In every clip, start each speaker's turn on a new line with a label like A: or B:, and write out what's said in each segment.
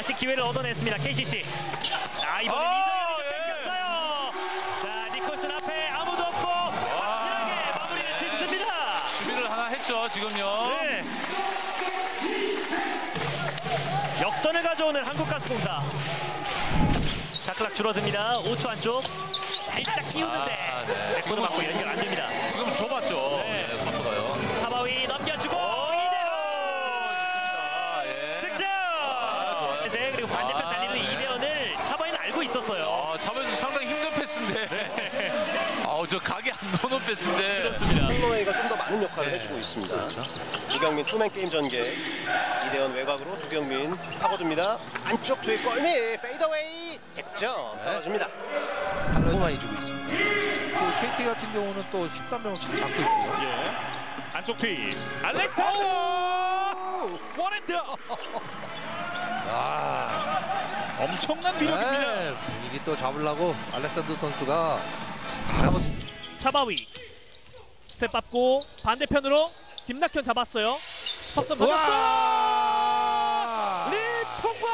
A: 다시 기회를 얻어냈습니다. KCC. 이번엔 이정현이 뺏겼어요. 자, 니콜슨 앞에 아무도 없고 확실하게 마무리를 짓습니다.
B: 수비를 하나 했죠, 지금요.
A: 네. 역전을 가져오는 한국가스공사. 샤클락 줄어듭니다. 5초 안쪽. 살짝 끼우는데 백보드 맞고 연결 안 됩니다.
B: 지금 좁았죠.
A: 네.
B: 커터가요.
A: 차바위 넘겨주고 이대호 득점. 이제 그리고 반대편 달리는 이대현을 차바위는 알고 있었어요.
B: 차바위도 상당히 힘든 패스인데. 저 각이 안 나오는 패스인데.
A: 그렇습니다.
C: 홀로웨이가 좀 더 많은 역할을 해주고 있습니다.
B: 그렇죠.
C: 두경민 투맨 게임 전개. 이대현 외곽으로 두경민 파고듭니다. 안쪽 투입 골밑 페이더웨이 득점 떨어집니다.
D: 너무 많이 주고 있습니다. 또 KT 같은 경우는 또 13명을 잡고 있고요.
A: 예. 안쪽 투입. 알렉산더 원핸드. 엄청난 위력입니다.
D: 네, 분위기 또 잡으려고 알렉산더 선수가
E: 차바위 스텝 밟고 반대편으로 김낙현 잡았어요. 석점 던졌어. 리통과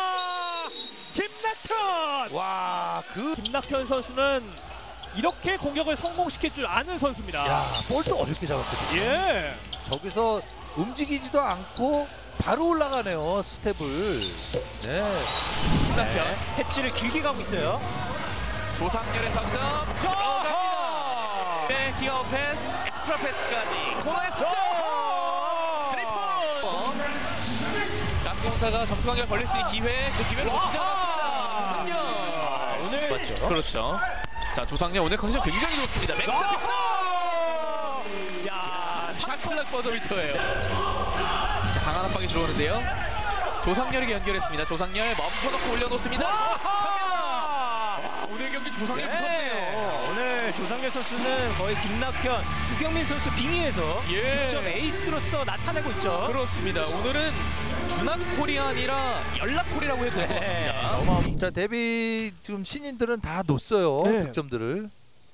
E: 김낙현.
D: 와,
E: 김낙현 선수는 이렇게 공격을 성공시킬 줄 아는 선수입니다.
D: 야, 볼도 어렵게 잡았거든요.
E: 예.
D: 저기서 움직이지도 않고 바로 올라가네요, 스텝을. 네.
E: 김낙현 패치를 길게 가고 있어요.
B: 조상렬의 석점 들어갑니다. 네, 기어 패스, 엑스트라 패스까지 코너의 석점. 트리플. 가스공사가 점수 관계를 벌릴 수 있는 기회, 그 기회를 놓치지 않았습니다. 조상렬.
E: 오늘
D: 맞죠?
B: 그렇죠. 자, 조상렬 오늘 컨디션 굉장히 좋습니다. 맥샷 득점.
E: 야,
B: 샤클락 버저비터예요. 자, 강한 한 방이 들어오는데요. 조상렬에게 연결했습니다. 조상렬 멈춰놓고 올려놓습니다. 오늘 경기 조상렬 무섭네요.
E: 오늘 조상렬 선수는 거의 김낙현, 두경민 선수 빙의해서 득점 에이스로서 나타내고 있죠.
B: 그렇습니다. 오늘은 준한콜이 아니라 연락콜이라고 해도 될 것 같습니다.
D: 자, 데뷔 지금 신인들은 다 놓았어요.
E: 네.
D: 득점들을.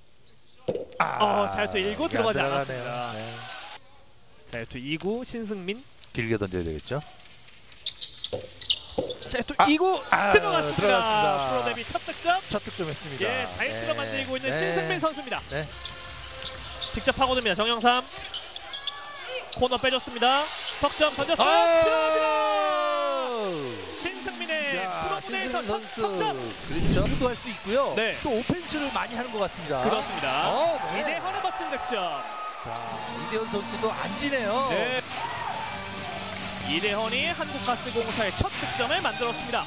E: 자유투 1구 들어가지
D: 안
E: 않았습니다.
D: 들어가네요. 네.
E: 자유투 2구 신승민.
D: 길게 던져야 되겠죠.
E: 자유투 2구 들어갔습니다.
D: 들어갔습니다.
E: 프로 데뷔 첫 득점.
D: 첫 득점했습니다.
E: 예, 자유투를 만들고 있는
D: 네.
E: 신승민 선수입니다.
D: 네.
E: 직접 파고듭니다. 정영삼. 코너 빼줬습니다. 석점 던졌어요. 들어갑니다. 신승민의 프로 무대에서 첫 석점.
D: 그렇죠. 유도할 수 있고요.
E: 네.
D: 또 오펜스를 많이 하는 것 같습니다.
E: 그렇습니다.
D: 네.
E: 이대헌의 멋진 득점.
D: 자, 이대현 선수도 안 지네요.
E: 네. 이대헌이 한국가스공사의 첫 득점을 만들었습니다.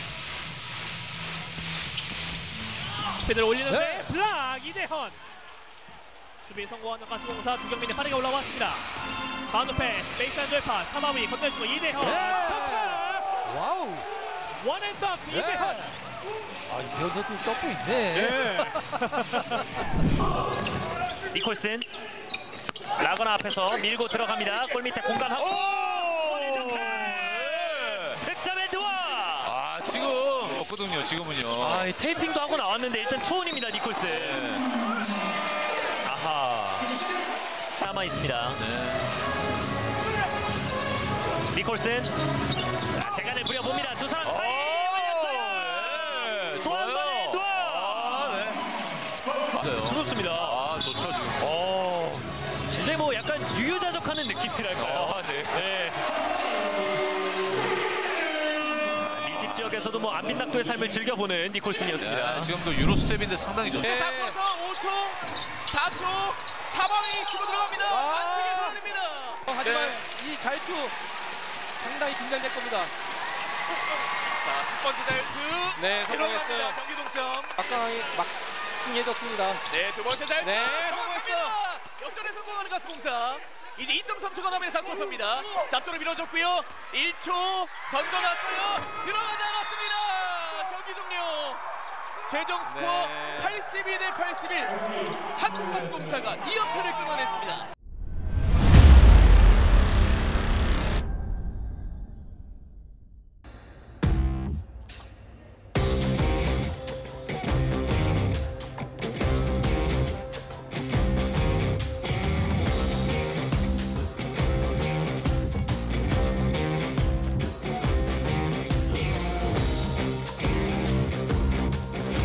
E: 스피드를 올리는데
D: 네.
E: 블락 이대헌. 수비 성공하는 가스공사 두경민이 빠르게 올라왔습니다. 바운드 패스, 베이스라인 돌파, 차바위 건네주고 이대헌.
D: 와우.
E: 원앤더크 이대헌.
D: 이대현 선수 점프 있네.
A: 니콜슨 라거나 앞에서 밀고 들어갑니다. 골 밑에 공간하고 득점 에드와.
B: 지금 없거든요. 지금은요.
A: 이 테이핑도 하고 나왔는데 일단 투혼입니다. 니콜슨. 아하. 남아 있습니다. 니콜슨. 자, 재간을 부려봅니다. 두 사람 사이 걸렸어요. 도안번의 에드와. 그렇습니다.
B: 좋죠 지금.
A: 근데 뭐 약간 유유자적하는 느낌이랄까요. 네. 밀집 지역에서도 뭐 안빈낙도의 삶을 즐겨보는 니콜슨이었습니다.
B: 지금도 유로 스텝인데 상당히 좋죠.
F: 4쿼터 5초, 4초, 차방이 치고 들어갑니다. 안쪽에 들어갑니다.
D: 하지만 이 자유투 상당히 긴장될 겁니다.
F: 자, 첫 번째 자유투 들어갑니다. 경기 동점.
D: 막중해졌습니다.
F: 네, 두 번째 자유투
D: 네,
F: 성공합니다. 역전에 성공하는 가스공사. 이제 2.3초 남은 4쿼터입니다. 잡초를 밀어줬고요. 1초 던져놨어요. 들어가지 않았습니다. 경기 종료. 최종 스코어 82대 81. 한국가스공사가 2연패를 끊어냈습니다.